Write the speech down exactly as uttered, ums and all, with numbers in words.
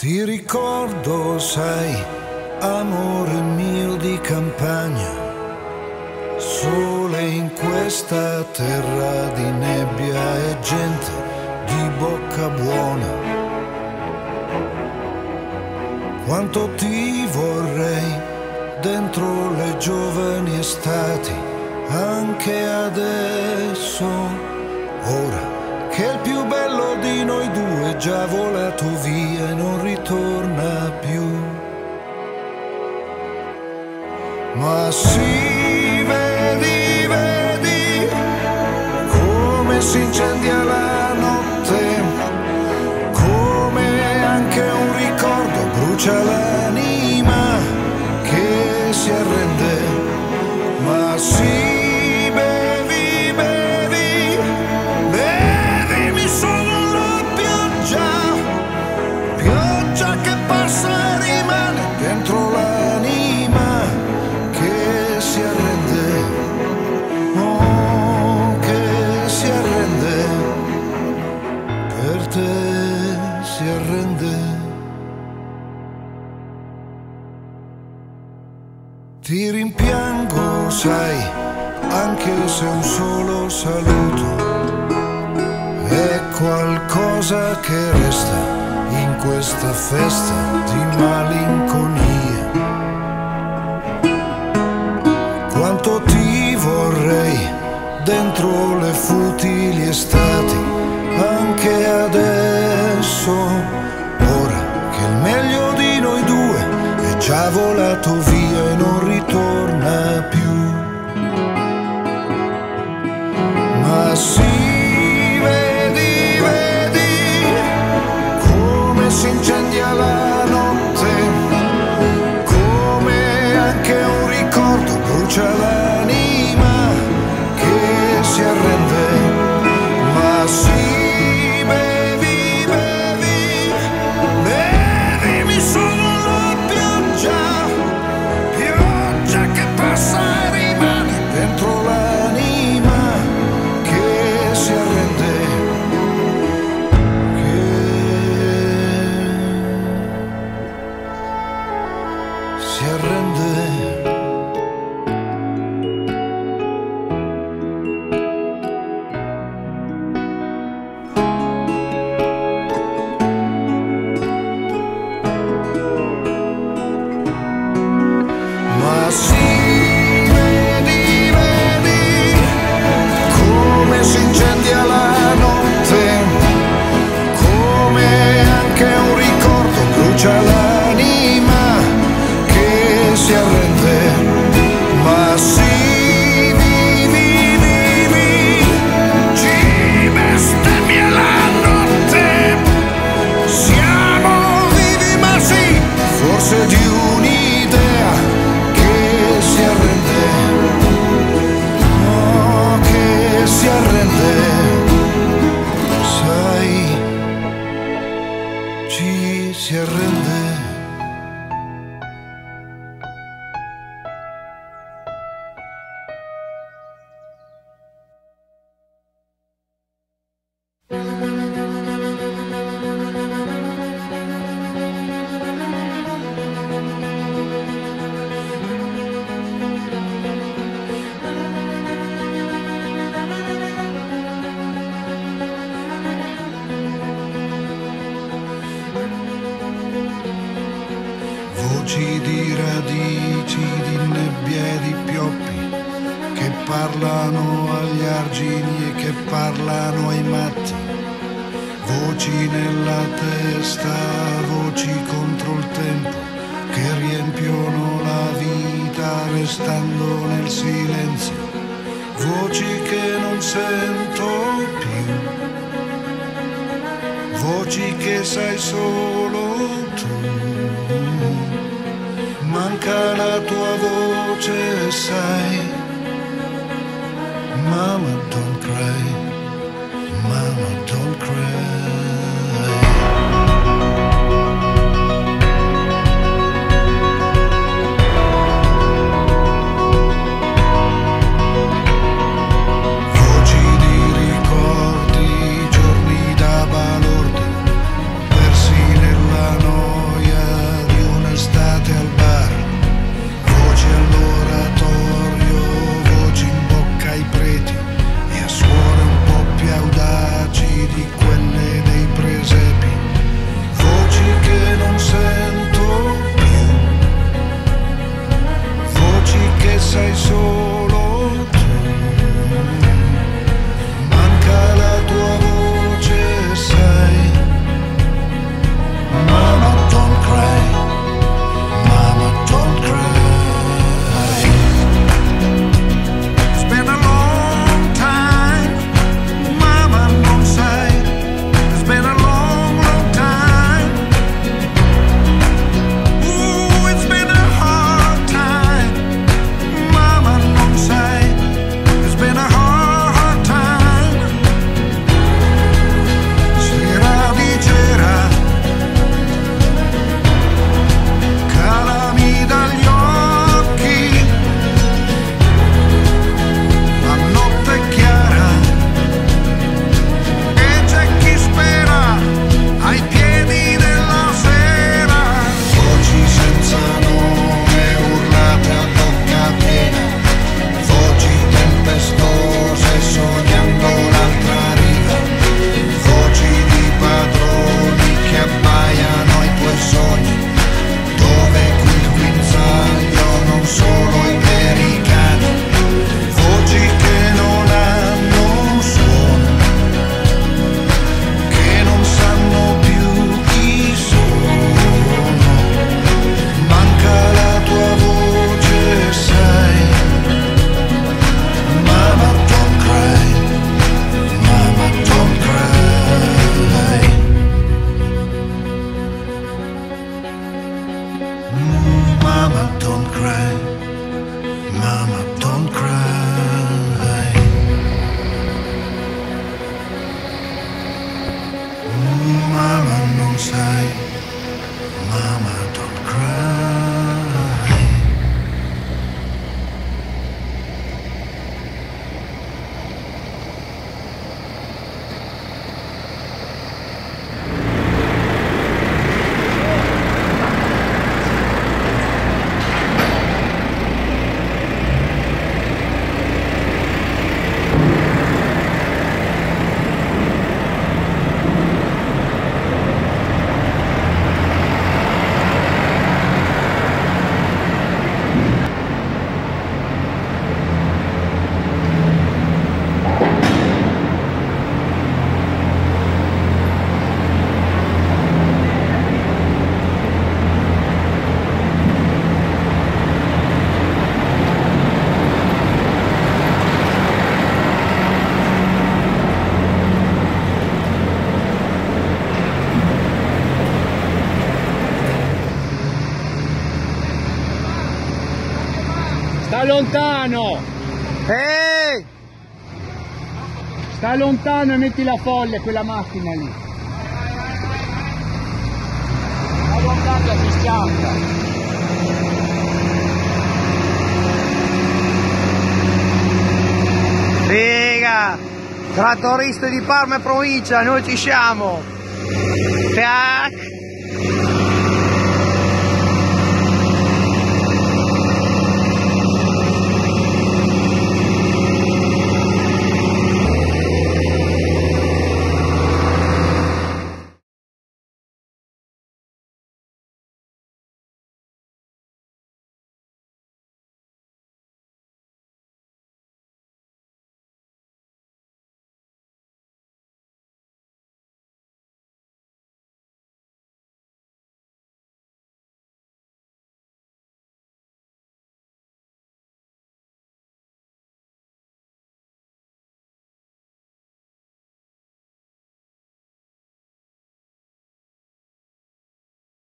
Ti ricordo, sai, amore mio di campagna, sole in questa terra di nebbia e gente di bocca buona. Quanto ti vorrei dentro le giovani estati, anche adesso, ora che il più bello di noi due è già volato via e non ritorna più. Ma sì, vedi, vedi come si incendia la notte, come anche un ricordo brucia l'anima che si arrende. Ma sì, ti rimpiango, sai, anche se un solo saluto è qualcosa che resta in questa festa di malinconia. Quanto ti vorrei dentro le futili estati, anche adesso, ora che il meglio di noi due è già volato via e non ritorna più. Ma sì, vedi, vedi come si incendia la notte, come anche un ricordo brucia l'anima che si arrende. Ma sì, si arrende. Voci di radici, di nebbia e di pioppi che parlano agli argini e che parlano ai matti. Voci nella testa, voci contro il tempo che riempiono la vita restando nel silenzio. Voci che non sento più, voci che sai solo tu. Manca la tua voce, sai. Mama, don't cry. Mama, don't cry. Voci di ricordi, giorni da balordi, persi nella notte. sai, mama don't cry. Sta lontano! Ehi! Sta lontano e metti la folle quella macchina lì. Sta lontano, si schianta. Figa! Trattorista di Parma e provincia, noi ci siamo! Tac!